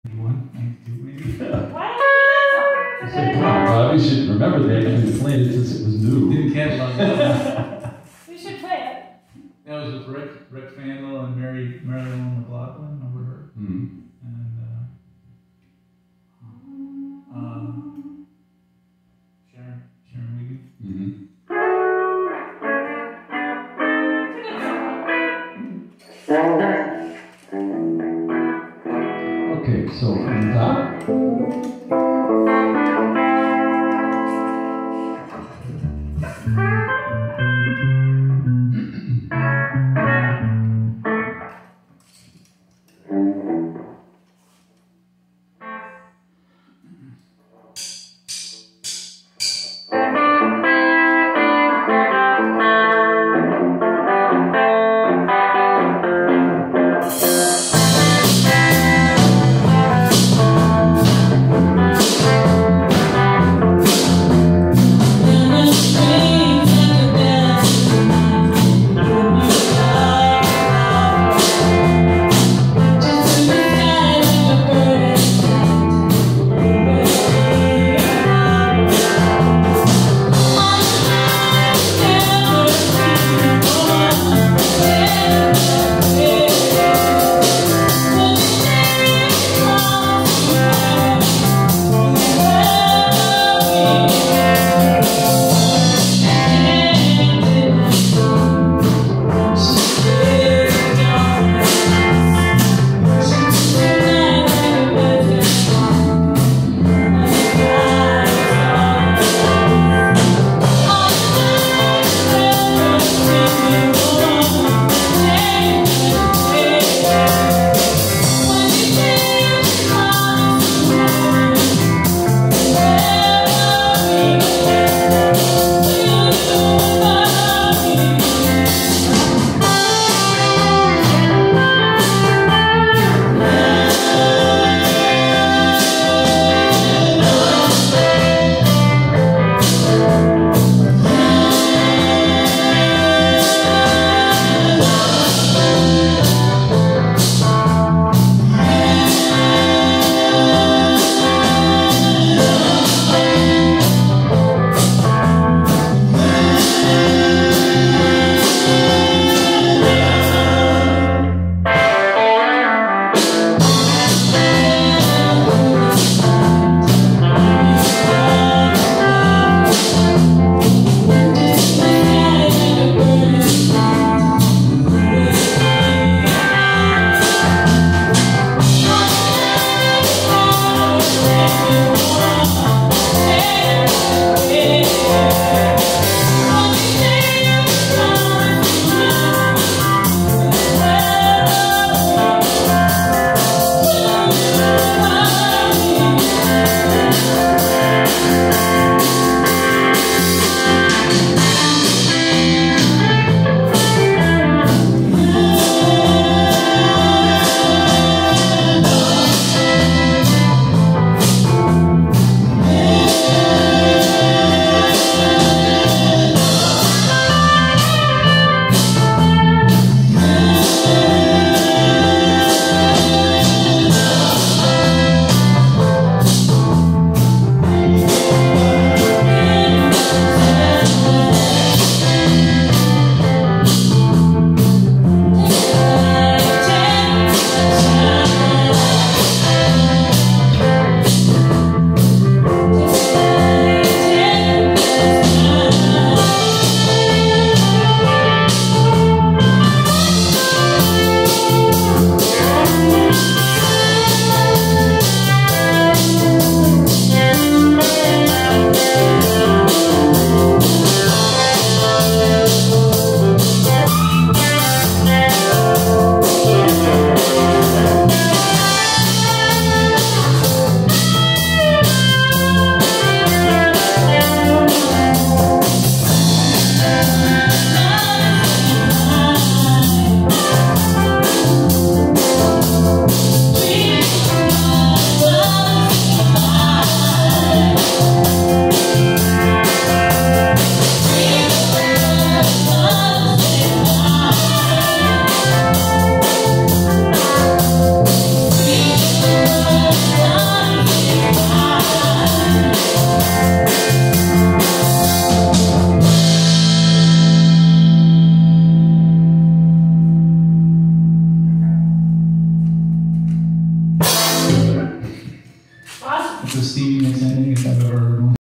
91, 92 maybe. Why don't we do that I said, come on, Bob, you should remember that. You've been playing it since it was new. Didn't catalog that. song? We should play it. That was with Rick Fandel and Marilyn McLaughlin, remember her? Mm-hmm. And Sharon Wiggin. Mm-hmm. Okay, so from the top. In a strange the Stevie Nicks ending if I've ever